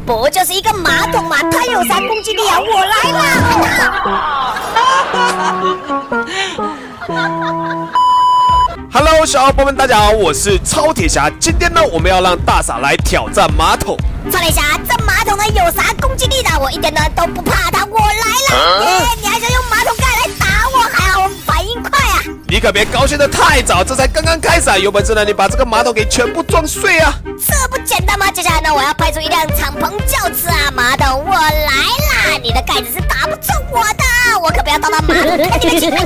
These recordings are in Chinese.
不就是一个马桶嘛，它有啥攻击力啊？我来啦！ Hello， 小伙伴们，大家好，我是超铁侠。今天呢，我们要让大傻来挑战马桶。 超铁侠，这马桶呢有啥攻击力的？我一点呢都不怕它，我来了！你还想用马桶盖来打我？还好我反应快啊！ 你可别高兴得太早，这才刚刚开始啊！有本事呢，你把这个马桶给全部撞碎啊！ 这不简单吗？接下来呢，我要派出一辆敞篷轿车啊！马桶，我来啦！你的盖子是打不中我的，我可不要倒到马桶盖里面去！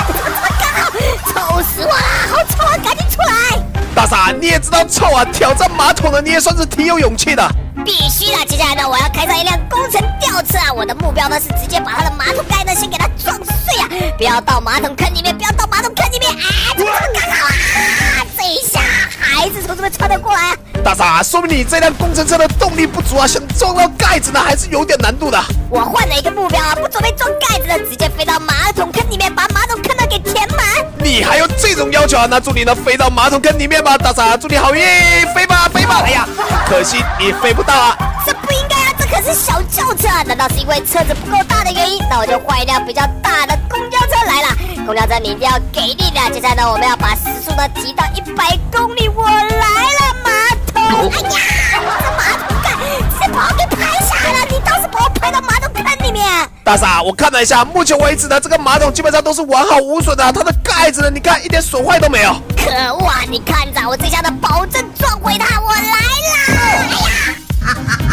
臭死我了，好臭啊！赶紧出来！ 大傻，你也知道臭啊！挑战马桶的你也算是挺有勇气的。 必须的！接下来呢，我要开上一辆工程吊车啊！我的目标呢是直接把他的马桶盖呢先给他撞碎啊！不要到马桶坑里面，不要到马桶坑里面！哎，怎么刚好啊？这一下孩子从这边穿得过来啊！ 大傻，说明你这辆工程车的动力不足啊，想撞到盖子呢还是有点难度的。 我换了一个目标啊，不准备撞盖子了，直接飞到马桶坑里面，把马桶坑呢给填满。 你还有这种要求啊？那祝你呢飞到马桶坑里面吧，大傻，祝你好运，飞吧飞吧！哎呀，可惜你飞不到啊。 这不应该啊，这可是小轿车，难道是因为车子不够大的原因？那我就换一辆比较大的公交车来了。公交车你一定要给力的。接下来呢，我们要把时速呢提到100公里。我来了，马桶！哎呀，这马桶盖直接把我给拍下来了，你倒是把我拍到马桶坑里面。 大傻，我看了一下，目前为止呢，这个马桶基本上都是完好无损的，它的盖子呢，你看一点损坏都没有。 可恶啊！你看着我这下的保证撞回它，我来啦！哎呀！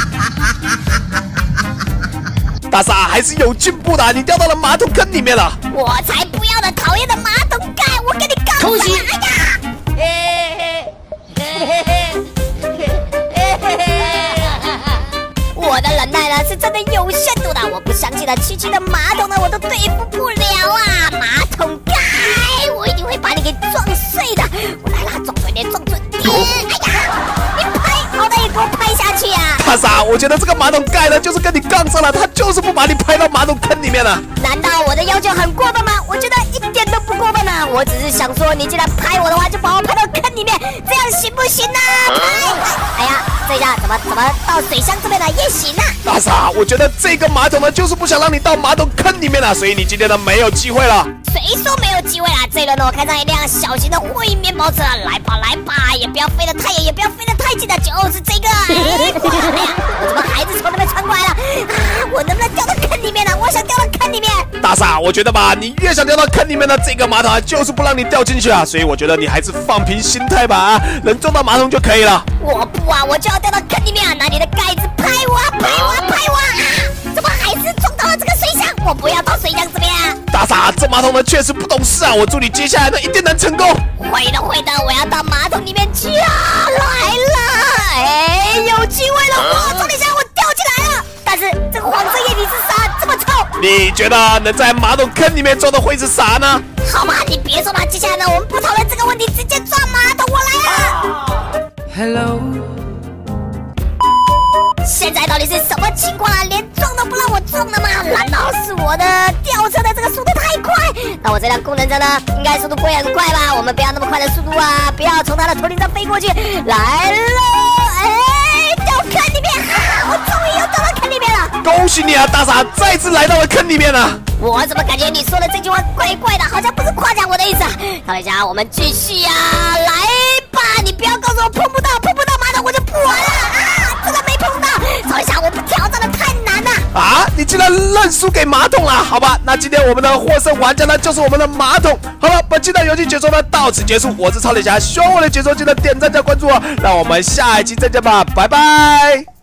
大傻还是有进步的，你掉到了马桶坑里面了。 我才不要的，讨厌的马桶盖！我跟你杠上！哎呀！我的忍耐呢是真的有限度的，我不相信的区区的马桶呢我都对付不了啊！马桶盖，我一定会把你给撞碎的！我来啦，撞准点，撞准点！哎呀，你拍，好歹也给我拍下去啊！ 大傻，我觉得这个马桶盖呢就是跟你杠上了，他就是不把你拍到马桶坑里面了。 难道我的要求很过分吗？我觉得一点都不过分啊！我只是想说，你既然拍我的话，就把我拍到坑里面，这样行不行呢？拍！哎呀，这下怎么到水箱这边来也行啊？ 大傻，我觉得这个马桶呢就是不想让你到马桶坑里面了，所以你今天呢没有机会了。 谁说没有机会啦？这一轮呢，我开上一辆小型的货运面包车，来吧来吧，也不要飞得太远，也不要飞得太近的，就是这个。哎呀，我怎么孩子从那边穿过来了？啊，我能不能掉到坑里面呢？我想掉到坑里面。 大傻，我觉得吧，你越想掉到坑里面的这个马桶啊，就是不让你掉进去啊，所以我觉得你还是放平心态吧啊，能撞到马桶就可以了。 我不啊，我就要掉到坑里面啊！拿你的盖子拍我啊，拍我啊，拍我啊！怎么还是撞到了这个水箱？我不要到水箱这边啊！ 大傻，这马桶呢确实不懂事啊，我祝你接下来呢一定能成功。 会的会的，我要到马桶里面去啊！来了，哎，有机会了！哇，重点下我掉进来了，但是这个黄色液体是啥？这么臭！ 你觉得能在马桶坑里面撞的会是啥呢？ 好吧，你别说了，接下来呢，我们不讨论这个问题，直接撞马桶，我来了。 Hello。 现在到底是什么情况啊？连撞都不让我撞了吗？难道是我的吊车的这个速度太快？那我这辆工程车呢，应该速度不会很快吧？我们不要那么快的速度啊！不要从它的头顶上飞过去。来了，哎，掉坑里面！啊，我终于又掉到坑里面了！ 恭喜你啊，大傻，再次来到了坑里面了。 我怎么感觉你说的这句话怪怪的，好像不是夸奖我的意思啊？大家，我们继续啊，来吧！你不要告诉我碰不到马桶我就不玩了啊！真的没碰到，曹一下我不挑战的太难了啊！你竟然认输给马桶了？好吧，那今天我们的获胜玩家呢就是我们的马桶。好了，本期的游戏解说呢到此结束，我是超铁侠，喜欢我的解说记得点赞加关注哦，让我们下一期再见吧，拜拜。